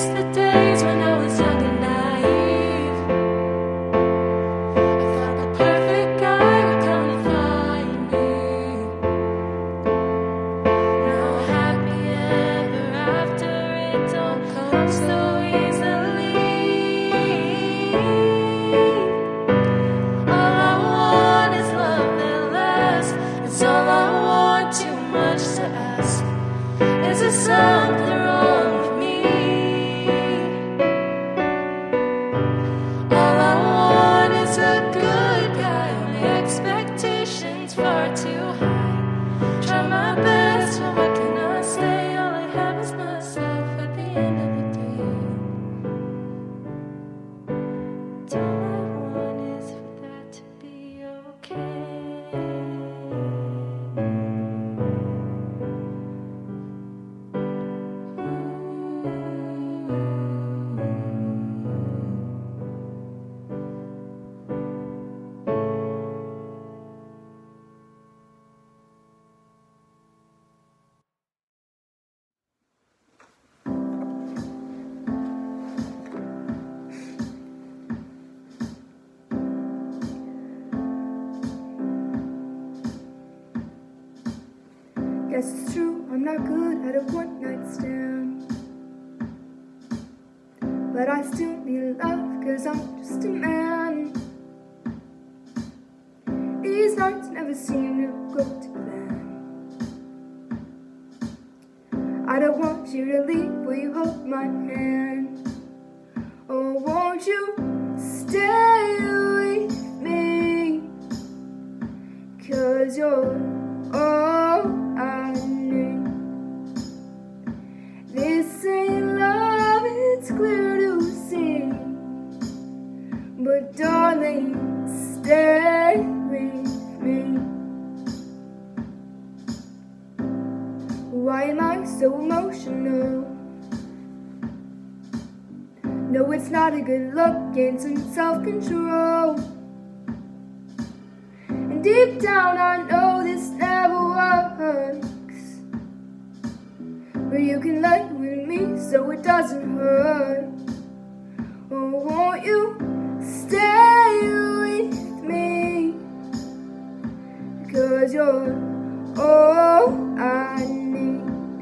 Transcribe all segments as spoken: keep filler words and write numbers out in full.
the days when I was young and naive. I thought the perfect guy would come and find me. Now happy ever after, it don't come so easily. All I want is love that lasts. It's all I want, too much to ask. Is there something wrong with me? All I want is a good guy. My expectations far too high. Try my best, but what can I say? All I have is myself at the end of the day. And all I want is for that to be okay. Guess it's true, I'm not good at a one-night stand. But I still need love, cause I'm just a man. These nights never seem to go to plan. I don't want you to leave, will you hold my hand? Oh, won't you stay with me? Cause you're all I need. This ain't love, it's clear to see. But darling, stay with me. Why am I so emotional? No, it's not a good look, gain some self-control. And deep down I know this never works, but you can lay with me so it doesn't hurt. Oh, won't you stay with me? Cause you're all I need.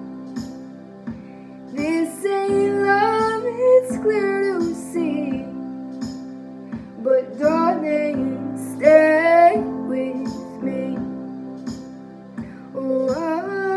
This ain't love, it's clear to see. But darling, stay with me. Oh, oh,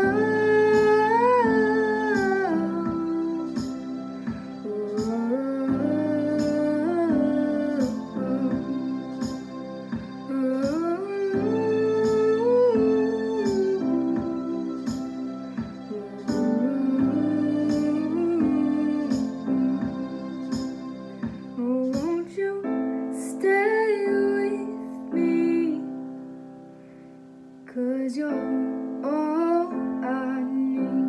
cause you're all I need.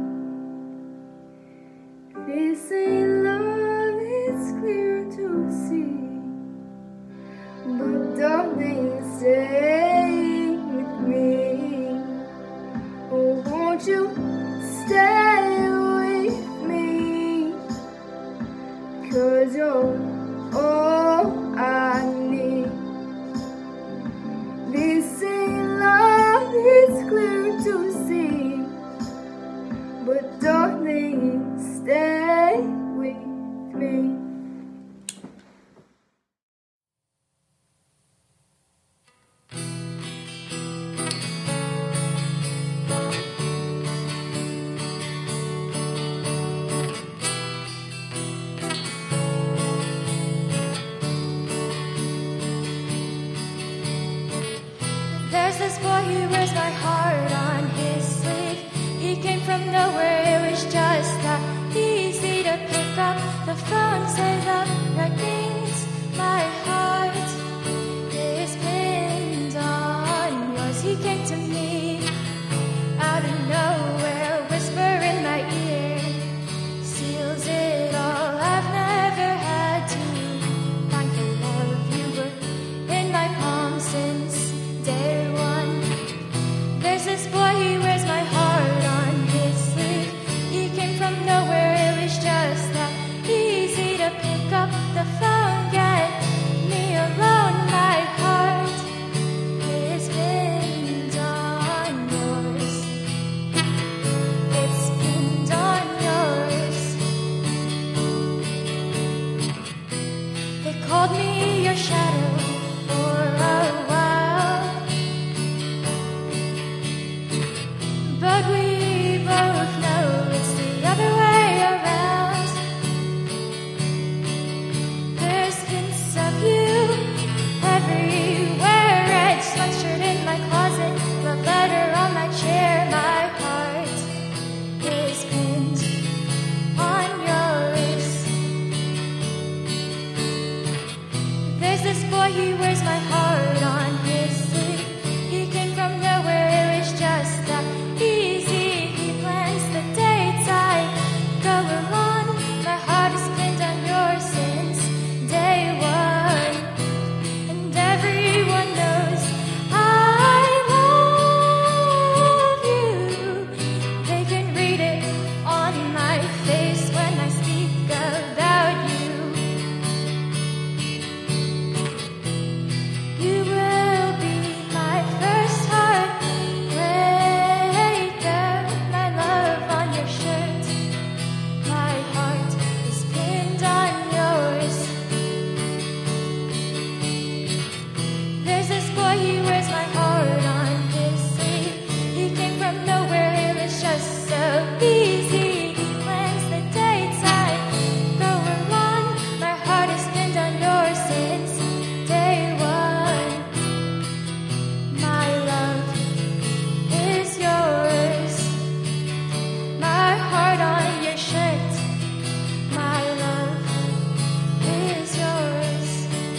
This ain't love, it's clear to see. But darling, stay with me. Oh, won't you stay with me? Cause you're all I need. This ain't love, it's clear to see. But darling, stay with me. There's this boy who wears my heart on his sleeve. He came from nowhere, it was just that easy to pick up the phone, say the right things. My heart is pinned on yours. He came to me out of nowhere, whisper in my ear, seals it all. I've never had to find for love. You were in my palm since day one. There's this boy, he wears my heart on his sleeve. hold me your shadow for a while. But we both know it's the other way around. There's hints of you everywhere. Red sweatshirt in my closet, love letter on my chair. My heart is pinned on yours. There's this boy, he wears my heart on his sleeve. He came from nowhere, it was just that easy. He plans the dates I go along. My heart is pinned on yours since day one. And everyone knows I love you. They can read it on my face when I speak about you. You will be my first heartbreaker. My love on your shirt. My heart is pinned on yours. There's this boy, he wears my heart on his sleeve. He came from nowhere, it was just so easy. He plans the dates I go along. My heart is pinned on yours since day one. My love is yours. My heart on your shirt. My love is yours.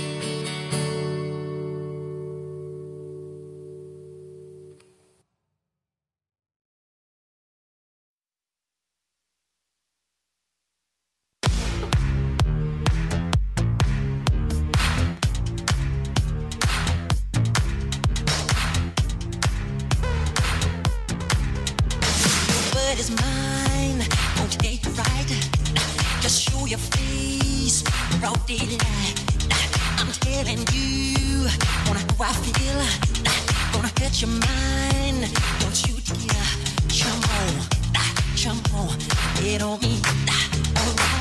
Word is mine, won't you take it right? Just show your face, broad daylight. I'm telling you, wanna know how I feel. Gonna hurt your mind, don't you dare. Jump on, jump on, get on me. Alright.